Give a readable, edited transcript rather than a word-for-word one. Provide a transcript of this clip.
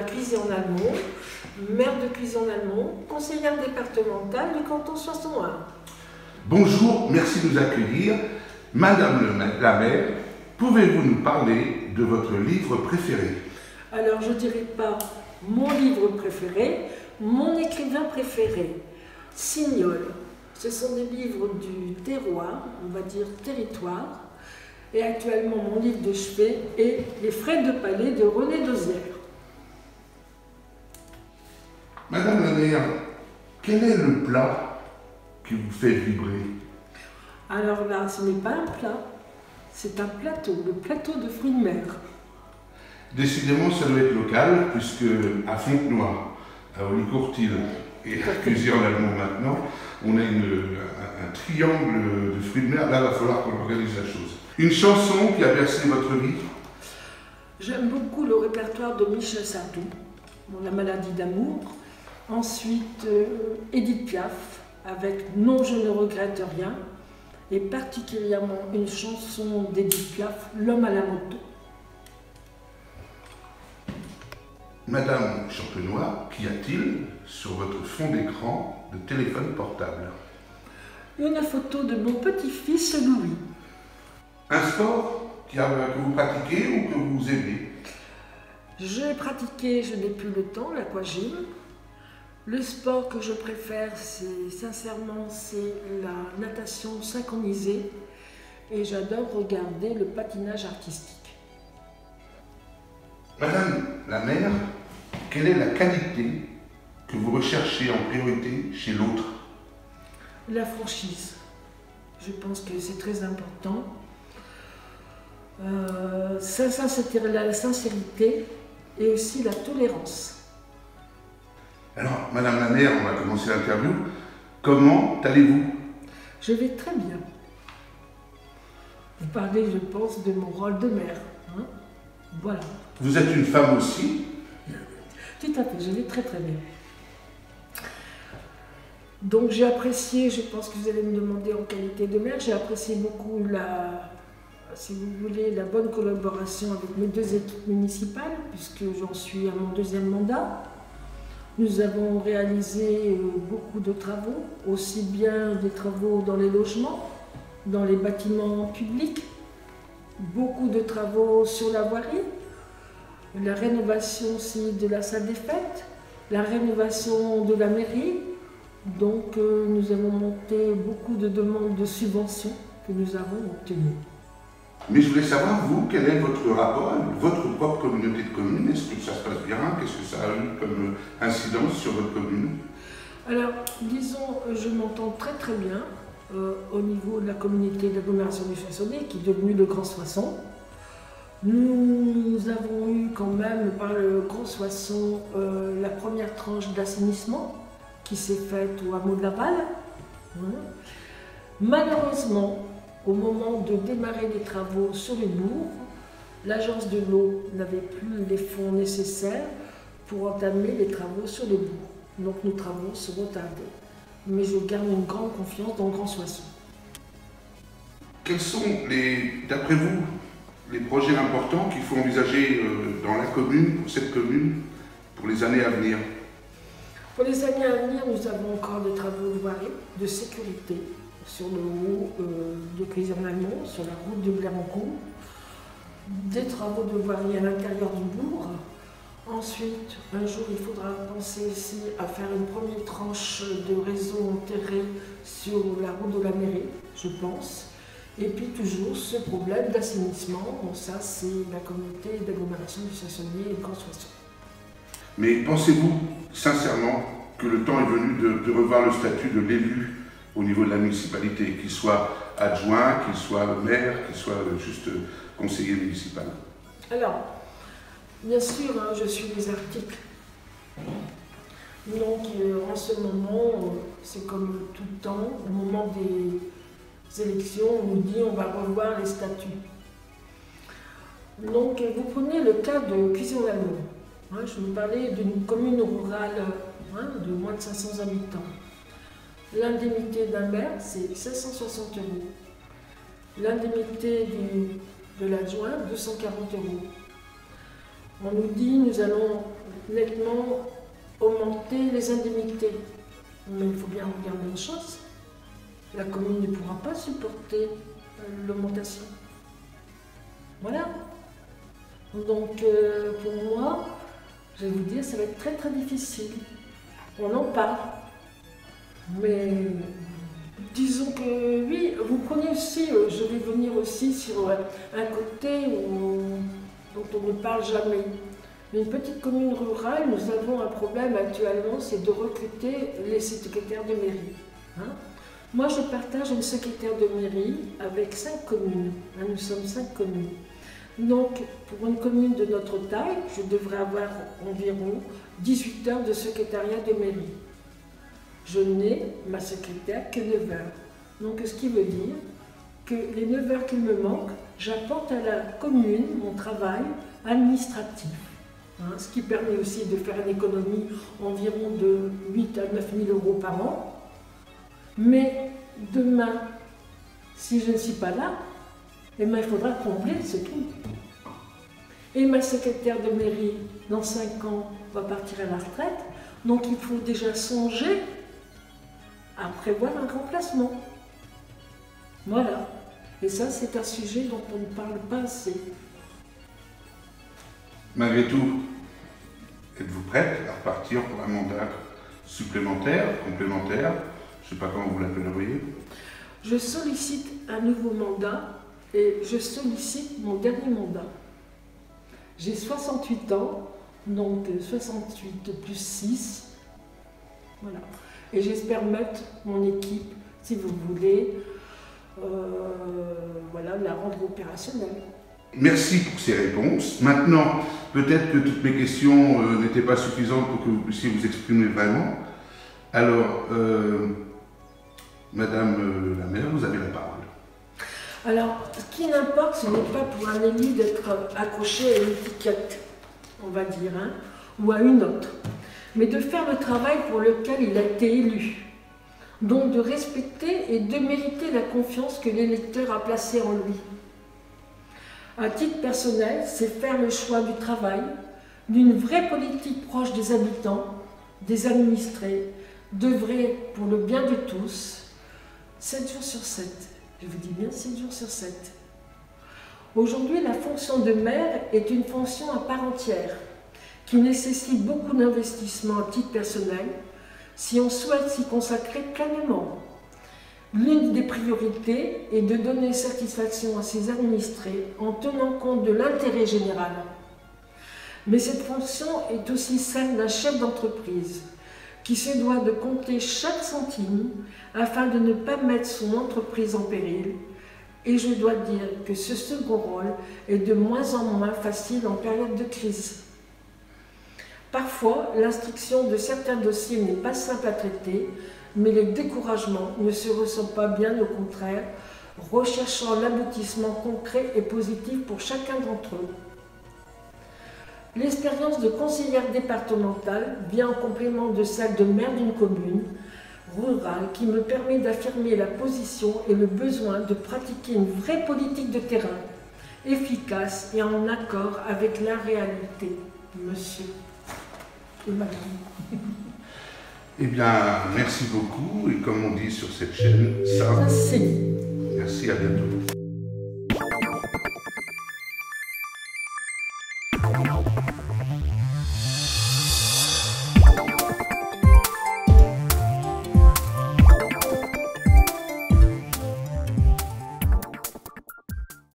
Nicolas Cuisier-en-Almont, maire de Cuisier-en-Almont, conseillère départementale du canton Soissons-1. Bonjour, merci de nous accueillir. Madame la maire, pouvez-vous nous parler de votre livre préféré? Alors, je ne dirais pas mon livre préféré, mon écrivain préféré, Signol. Ce sont des livres du terroir, on va dire territoire. Et actuellement, mon livre de chevet est Les Frais de Palais de René Dosière. Madame la maire, quel est le plat qui vous fait vibrer? Alors là, ce n'est pas un plat, c'est un plateau, le plateau de fruits de mer. Décidément, ça doit être local, puisque à Fontenoy, à Ollicourtil et à Cuisier-en-Almont maintenant, on a un triangle de fruits de mer. Là, il va falloir qu'on organise la chose. Une chanson qui a bercé votre vie? J'aime beaucoup le répertoire de Michel Sardou, La maladie d'amour. Ensuite, Édith Piaf, avec Non, je ne regrette rien. Et particulièrement une chanson d'Édith Piaf, L'homme à la moto. Madame Champenoy, qu'y a-t-il sur votre fond d'écran de téléphone portable? Une photo de mon petit-fils Louis. Un sport que vous pratiquez ou que vous aimez? J'ai pratiqué, je n'ai plus le temps, l'aquagym. Le sport que je préfère, sincèrement, c'est la natation synchronisée. Et j'adore regarder le patinage artistique. Madame la maire, quelle est la qualité que vous recherchez en priorité chez l'autre? La franchise. Je pense que c'est très important. La sincérité et aussi la tolérance. Alors, Madame la maire, on va commencer l'interview. Comment allez-vous? Je vais très bien. Vous parlez, je pense, de mon rôle de mère. Hein? Voilà. Vous êtes une femme aussi? Tout à fait, je vais très très bien. Donc j'ai apprécié, je pense que vous allez me demander en qualité de mère, j'ai apprécié beaucoup si vous voulez, la bonne collaboration avec mes deux équipes municipales, puisque j'en suis à mon deuxième mandat. Nous avons réalisé beaucoup de travaux, aussi bien des travaux dans les logements, dans les bâtiments publics, beaucoup de travaux sur la voirie, la rénovation aussi de la salle des fêtes, la rénovation de la mairie. Donc nous avons monté beaucoup de demandes de subventions que nous avons obtenues. Mais je voulais savoir, vous, quel est votre rapport avec votre propre communauté de communes? Est-ce que ça se passe bien? Qu'est-ce que ça a eu comme incidence sur votre commune? Alors, disons, je m'entends très très bien au niveau de la communauté d'agglomération du Soissonnais, qui est devenue le Grand Soissons. Nous avons eu quand même par le Grand Soissons la première tranche d'assainissement qui s'est faite au hameau de Laval. Malheureusement, au moment de démarrer les travaux sur le bourg, l'agence de l'eau n'avait plus les fonds nécessaires pour entamer les travaux sur le bourg. Donc nos travaux seront tardés. Mais je garde une grande confiance dans le Grand Soissons. Quels sont, d'après vous, les projets importants qu'il faut envisager dans la commune, pour cette commune, pour les années à venir? Pour les années à venir, nous avons encore des travaux de voirie, de sécurité, sur le haut de Cuisier-en-Almont, sur la route de Blérancourt, des travaux de voirie à l'intérieur du bourg. Ensuite, un jour, il faudra penser ici à faire une première tranche de réseau enterré sur la route de la mairie, je pense. Et puis toujours ce problème d'assainissement, bon, ça c'est la communauté d'agglomération du Soissonnais et du Grand Soissons. Mais pensez-vous sincèrement que le temps est venu de revoir le statut de l'élu au niveau de la municipalité, qu'il soit adjoint, qu'il soit maire, qu'il soit juste conseiller municipal? Alors, bien sûr, hein, je suis les articles. Donc en ce moment, c'est comme tout le temps, au moment des élections, on nous dit on va revoir les statuts. Donc vous prenez le cas de Cuisier-en-Almont. Hein, je vous parlais d'une commune rurale de moins de 500 habitants. L'indemnité d'un maire, c'est 760 €. L'indemnité de l'adjoint, 240 €. On nous dit nous allons nettement augmenter les indemnités. Mais il faut bien regarder une chose. La commune ne pourra pas supporter l'augmentation. Voilà. Donc pour moi, je vais vous dire, ça va être très très difficile. On en parle. Mais disons que oui, vous prenez aussi, je vais venir aussi sur un côté dont on ne parle jamais. Une petite commune rurale, nous avons un problème actuellement, c'est de recruter les secrétaires de mairie. Hein? Moi, je partage une secrétaire de mairie avec 5 communes. Hein, nous sommes 5 communes. Donc, pour une commune de notre taille, je devrais avoir environ 18 heures de secrétariat de mairie. Je n'ai ma secrétaire que 9 heures. Donc, ce qui veut dire que les 9 heures qu'il me manquent, j'apporte à la commune mon travail administratif. Hein, ce qui permet aussi de faire une économie environ de 8 à 9 000 euros par an. Mais demain, si je ne suis pas là, eh bien, il faudra combler ce trou. Et ma secrétaire de mairie, dans 5 ans, va partir à la retraite. Donc il faut déjà songer à prévoir un remplacement. Voilà. Et ça, c'est un sujet dont on ne parle pas assez. Malgré tout, êtes-vous prête à repartir pour un mandat supplémentaire, complémentaire? Je ne sais pas comment vous l'appelleriez. Je sollicite un nouveau mandat et je sollicite mon dernier mandat. J'ai 68 ans, donc 68 plus 6. Voilà. Et j'espère mettre mon équipe, si vous voulez, voilà, la rendre opérationnelle. Merci pour ces réponses. Maintenant, peut-être que toutes mes questions n'étaient pas suffisantes pour que vous puissiez vous exprimer vraiment. Alors, Madame la maire, vous avez la parole. Alors, ce qui n'importe, ce n'est pas pour un élu d'être accroché à une étiquette, on va dire, hein, ou à une autre, mais de faire le travail pour lequel il a été élu. Donc de respecter et de mériter la confiance que l'électeur a placée en lui. À titre personnel, c'est faire le choix du travail, d'une vraie politique proche des habitants, des administrés, d'œuvrer pour le bien de tous, 7 jours sur 7. Je vous dis bien 7 jours sur 7. Aujourd'hui, la fonction de maire est une fonction à part entière, qui nécessite beaucoup d'investissement à titre personnel, si on souhaite s'y consacrer pleinement. L'une des priorités est de donner satisfaction à ses administrés en tenant compte de l'intérêt général. Mais cette fonction est aussi celle d'un chef d'entreprise, qui se doit de compter chaque centime afin de ne pas mettre son entreprise en péril. Et je dois dire que ce second rôle est de moins en moins facile en période de crise. Parfois, l'instruction de certains dossiers n'est pas simple à traiter, mais le découragement ne se ressent pas, bien au contraire, recherchant l'aboutissement concret et positif pour chacun d'entre eux. L'expérience de conseillère départementale vient en complément de celle de maire d'une commune rurale qui me permet d'affirmer la position et le besoin de pratiquer une vraie politique de terrain, efficace et en accord avec la réalité, monsieur et madame. Eh bien, merci beaucoup, et comme on dit sur cette chaîne, ça c'est. Merci, à bientôt.